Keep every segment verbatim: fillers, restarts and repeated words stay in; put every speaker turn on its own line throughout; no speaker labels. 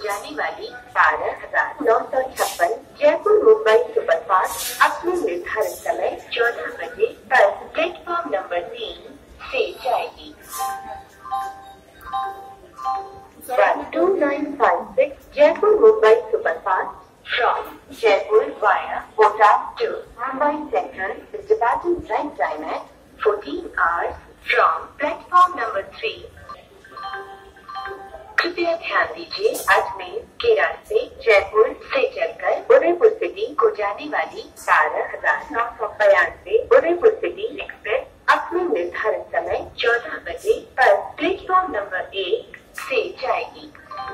जाने वाली बारह हजार नौ सौ छप्पन जयपुर मुंबई सुपरफास्ट अपने निर्धारित समय चौदह बजे पर प्लेटफॉर्म नंबर तीन से जाएगी। One two nine five six Jaipur Mumbai Superfast from Jaipur via Kota to Mumbai Central is departing right time at fourteen hours from platform number three. कृपया ध्यान दीजिए, अजमेर के रास्ते जयपुर से चलकर उदयपुर सिटी को जाने वाली बारह हजार नौ सौ बयानवे उदयपुर सिटी एक्सप्रेस अपने निर्धारित समय चौदह बजे पर प्लेटफॉर्म नंबर एक से जाएगी।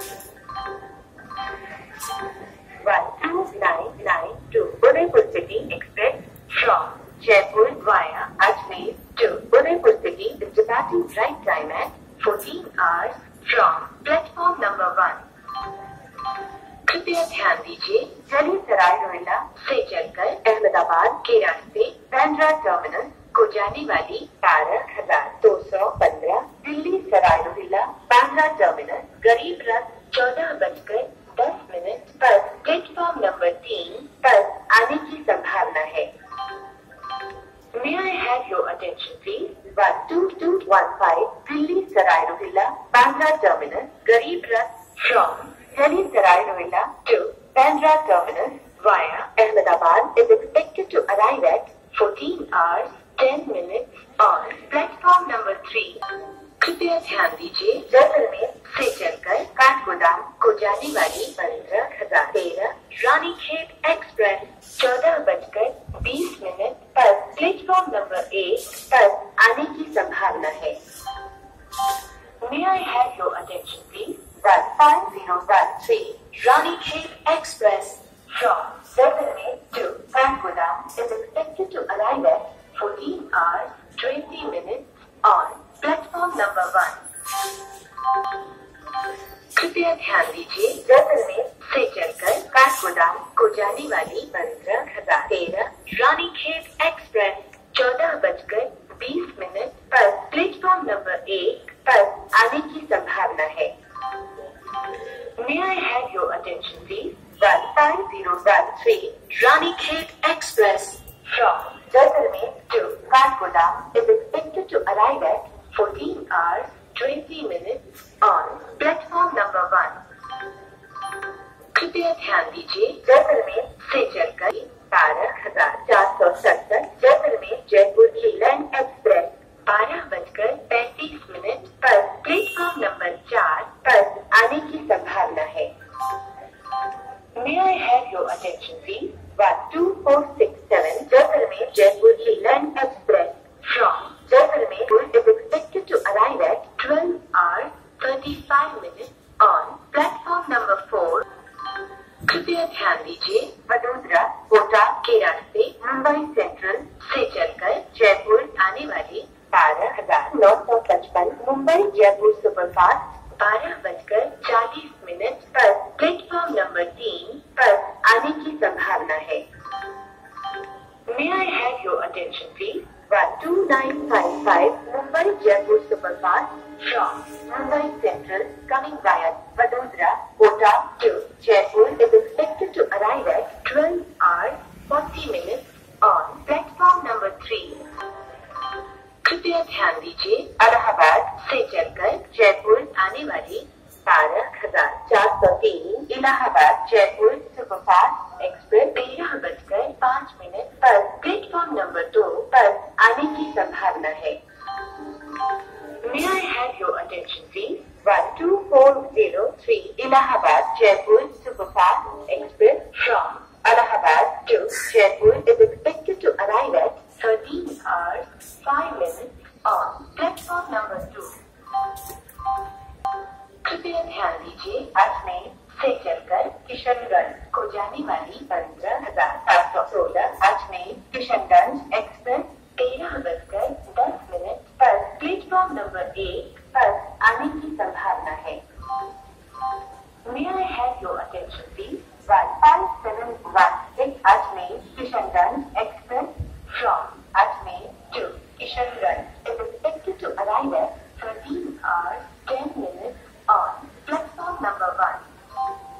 One two nine nine two Udaipur city express from Jaipur via Ajmer to Udaipur city is departing right time at fourteen hours from platform number one. कृपया ध्यान दीजिए, जली सराय रोहिला से चलकर अहमदाबाद के रास्ते बांद्रा टर्मिनस को जाने वाली बारह हजार दो सौ पंद्रह दिल्ली सराय रोहिला बांद्रा टर्मिनस गरीबरथ चौदह बजकर दस मिनट पर प्लेटफॉर्म नंबर तीन पर आने की संभावना है। May I have your attention please? one two two one five Delhi Sarai Rohilla Bandra Terminus Garibrath from Delhi Sarai Rohilla to Bandra Terminus via Ahmedabad is expected to arrive at fourteen hours ten minutes on platform number three. कृपया ध्यान दीजिए, जैसलमेर से चलकर काठगोदाम को जाने वाली पंद्रह हजार तेरह रानीखेत एक्सप्रेस चौदह बजकर बीस मिनट पर प्लेटफॉर्म नंबर एक पर आने की संभावना है। May I have your attention please? one five zero one three Ranikhet Express from Jaisalmer to Kathgodam is expected to arrive at fourteen hours twenty minutes on platform number one. कृपया ध्यान दीजिए, जैसलमेर से चलकर काठगोदाम को जाने वाली पंद्रह हजार तेरह रानीखेत एक्सप्रेस चौदह बजकर बीस मिनट पर प्लेटफॉर्म नंबर एक पर आने की संभावना है। May I have your attention please? one five zero one three Ranikhet Express from Jaisalmer to Kathgodam is expected to arrive at fourteen hours twenty minutes on platform number one. कृपया ध्यान दीजिए, जैसलमेर से चलकर बारह हजार चार सौ सड़सठ जैसलमेर जयपुर लीलन एक्सप्रेस बारह बजकर पैंतीस मिनट पर प्लेटफॉर्म नंबर चार पर आने की संभावना है। May I have your attention please? one two four six seven Jaisalmer Jaipur Leelan Express from Jaisalmer is expected to arrive at twelve hours thirty-five minutes on platform number four. कृपया ध्यान दीजिए, वडोदरा कोटा के रास्ते मुंबई सेंट्रल से चलकर जयपुर आने वाली बारह हजार नौ सौ पचपन मुंबई जयपुर सुपरफास्ट बारह बजकर चालीस मिनट पर प्लेटफॉर्म नंबर तीन पर आने की संभावना है। May I have your attention please? one two nine five five Mumbai Jaipur Superfast from Mumbai Central coming via Vadodara, Kota to Jaipur is expected to arrive at twelve hours forty minutes on platform number three. कृपया ध्यान दीजिए, अलाहाबाद से चलकर जयपुर आने वाली बारह हजार चार सौ तीन इलाहाबाद जयपुर सुपरफास्ट एक्सप्रेस तेरह बजकर पाँच मिनट पर प्लेटफॉर्म नंबर दो पर आने की संभावना है। May I have your attention please? one two four zero three Allahabad Jaipur Superfast Express from Allahabad to Jaipur is expected to arrive at thirteen hours five minutes on platform number two. कृपया ध्यान दीजिए, अजमेर से चलकर किशनगंज को जाने वाली पंद्रह हजार सात सौ सोलह अजमेर किशनगंज एक्सप्रेस तेरह बजकर दस मिनट पर प्लेटफॉर्म नंबर एक पर आने की संभावना है। May I have your attention please? one five seven one six Ajmer Kishanganj Express from Ajmer to Kishanganj is expected to arrive at thirteen hours ten minutes on platform number one.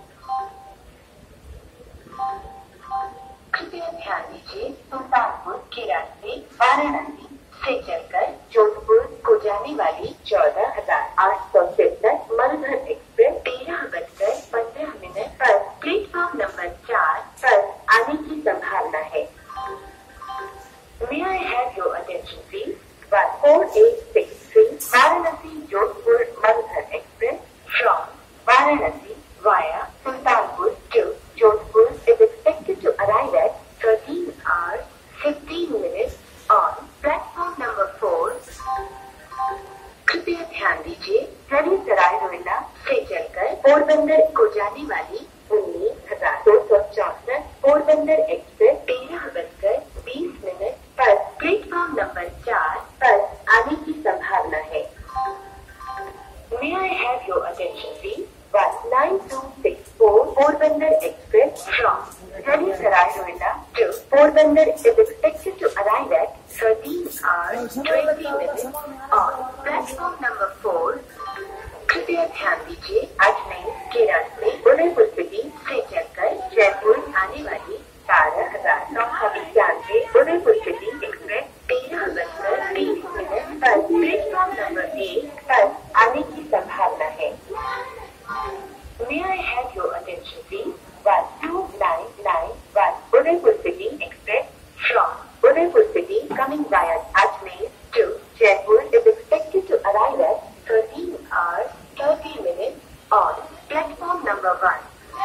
Sultanpur के रास्ते वाराणसी से चलकर जोधपुर को जाने वाली चौदह हजार आठ सौ तिरसठ मरुधर एक्सप्रेस तेरह बजकर पंद्रह मिनट पर प्लेटफॉर्म नंबर चार पर आने की संभावना है। May I have your attention please? one four eight six three Varanasi Jodhpur Marudhar Express from Varanasi via Sultanpur to Jodhpur is expected to arrive at thirteen hours fifteen minutes on platform number four. कृपया ध्यान दीजिए, रवि सराय रोहिला से चलकर पोरबंदर को जाने वाली उन्नीस हजार दो सौ चौसठ पोरबंदर एक्सप्रेस तेरह बजकर बीस मिनट पर प्लेटफॉर्म नंबर चार पर आने की संभावना है। May I have your attention please? one nine two six four Porbandar Express from Sarai Rohilla to Porbandar is expected to arrive at thirteen hours twenty minutes on platform number four. कृपया ध्यान दीजिए, अजमेर के रास्ते Udaipur city से चलकर जयपुर आने वाली बारह हजार नौ सौ इक्यानवे उदयपुर सिटी एक्सप्रेस तेरह बजकर तीस मिनट पर प्लेटफॉर्म नंबर एक पर आने की संभावना है। May I have your attention please? one two nine nine one Udaipur City Express from Udaipur City coming via Ajmer to Jaipur is expected to arrive at thirteen hours thirty minutes on platform number one.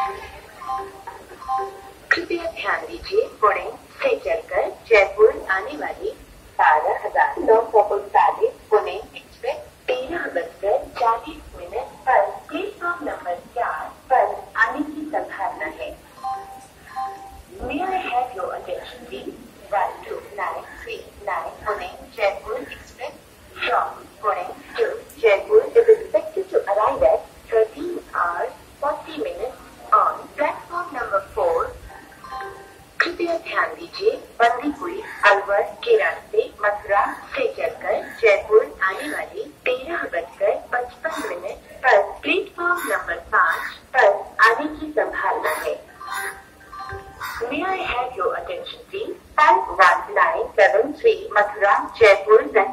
कृपया ध्यान दीजिए, पुणे से चलकर जयपुर आने वाली बारह हजार नौ सौ उनतालीस पुणे एक्सप्रेस तेरह बजकर चालीस मिनट पर प्लेटफॉर्म नंबर चार पर आने की संभावना है। May I have your attention please? one two nine three nine Pune Jaipur Express from Pune to Jaipur is expected to arrive at thirteen hours forty minutes on platform number four. कृपया ध्यान दीजिए, बंदीपुरी अलवर के रास्ते मथुरा से चलकर जयपुर आने वाली तेरह बजकर पचपन मिनट पर प्लेटफॉर्म नंबर पाँच पर आने की संभावना है। May I have your attention please? five one nine seven three Mathura Jaipur